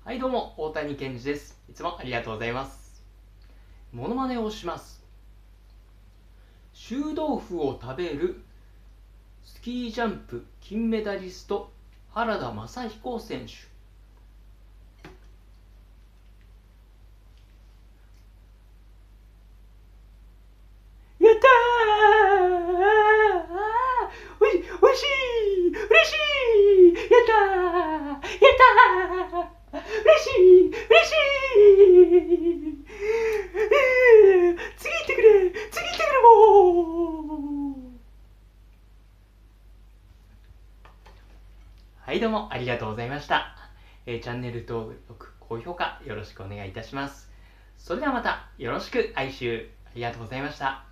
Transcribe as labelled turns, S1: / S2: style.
S1: はいどうも、大谷健二です。いつもありがとうございます。モノマネをします。臭豆腐を食べるスキージャンプ金メダリスト原田雅彦選手。やったー、おいしい、嬉しい、やったー、やったー、嬉しい、嬉しい、次行ってくれ、次行ってくれ、もう。はいどうもありがとうございました。チャンネル登録、高評価よろしくお願いいたします。それではまたよろしく、来週ありがとうございました。